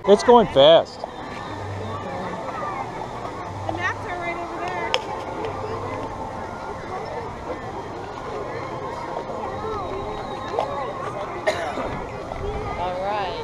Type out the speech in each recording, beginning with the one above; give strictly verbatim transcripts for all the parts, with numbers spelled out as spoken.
It's going fast. The maps are right over there. All right.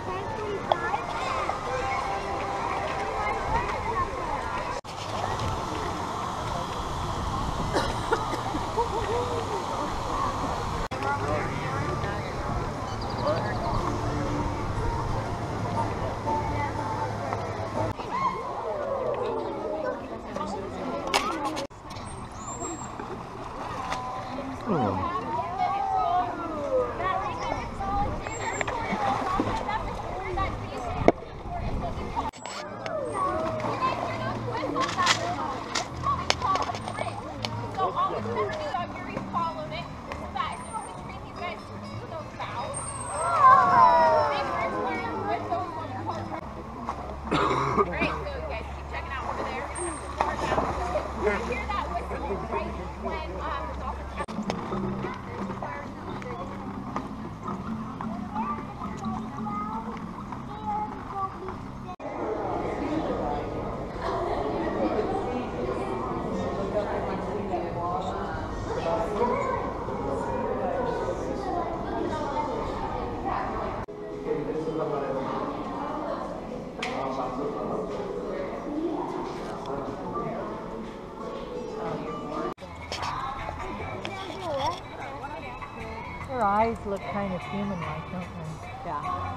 Their eyes look kind of human-like, don't they? Yeah.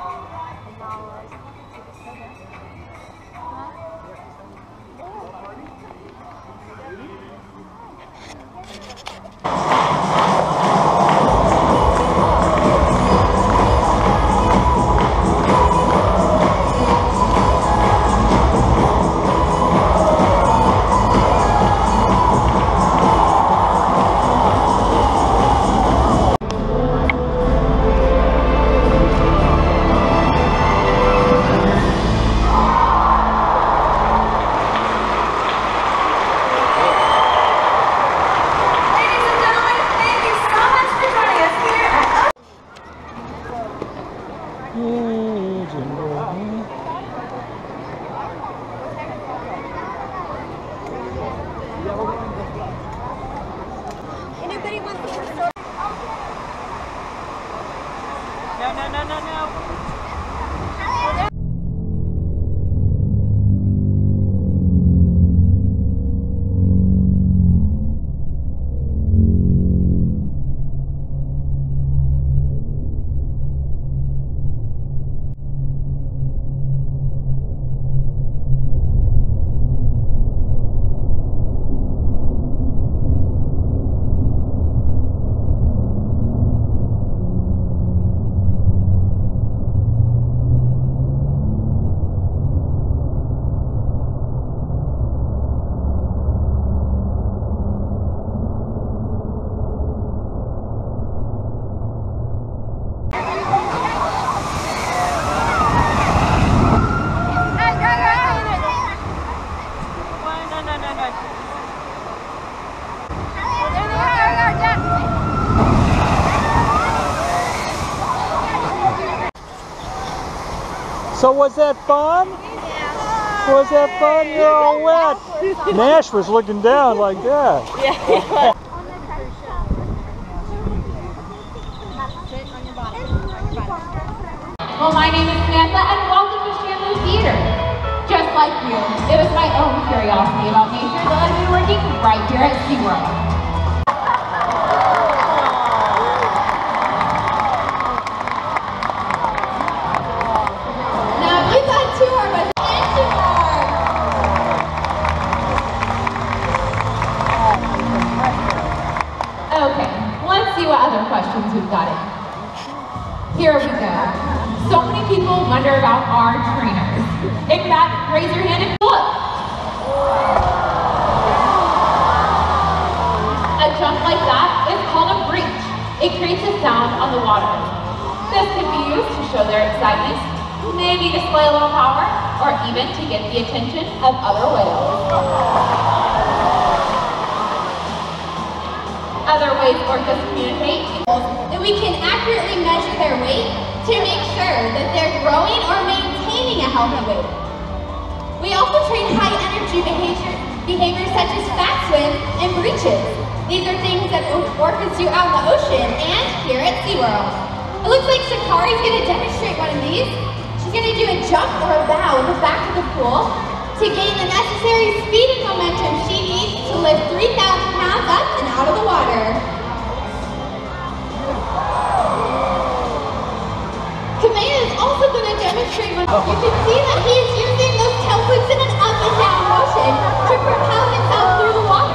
Anybody want the story? No, no, no, no, no. So was that fun? Yeah. Was that fun? You're all wet. Nash was looking down like that. Yeah. Well, my name is Samantha, and welcome to Chandler Theater. Just like you, it was my own curiosity about nature that I've been working right here at SeaWorld. Okay, let's see what other questions we've got in. Here we go. So many people wonder about our trainers. In fact, raise your hand and look. A jump like that is called a breach. It creates a sound on the water. This can be used to show their excitement, maybe display a little power, or even to get the attention of other whales. Other ways orcas communicate is that we can accurately measure their weight to make sure that they're growing or maintaining maintaining a healthy weight. We also train high energy behavior, behaviors such as fat swim and breaches. These are things that orcas do out in the ocean and here at SeaWorld. It looks like Shikari's going to demonstrate one of these. She's going to do a jump or a bow in the back of the pool to gain the necessary speed and momentum she needs to lift three thousand pounds up and out of the water. Kamea is also going to demonstrate one. You can see that he is using those tail flips in an up and down motion to propel himself through the water.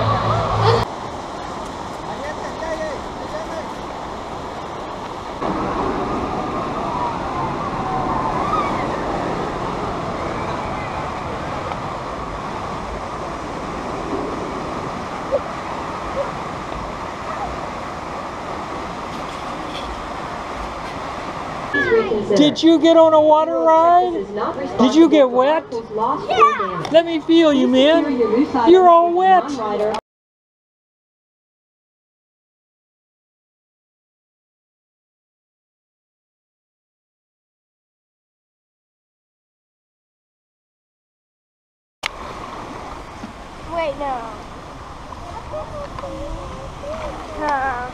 Did you get on a water ride? Did you get wet? Yeah. Let me feel you, man. You're all wet. Wait, no. No.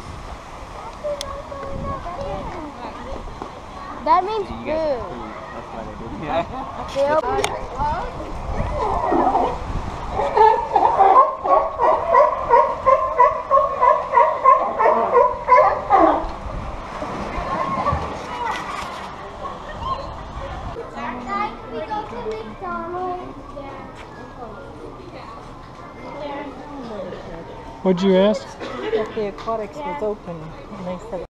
That means food. That's why they do that. Guys, we go to McDonald's. What'd you ask? If the aquatics was open, and they said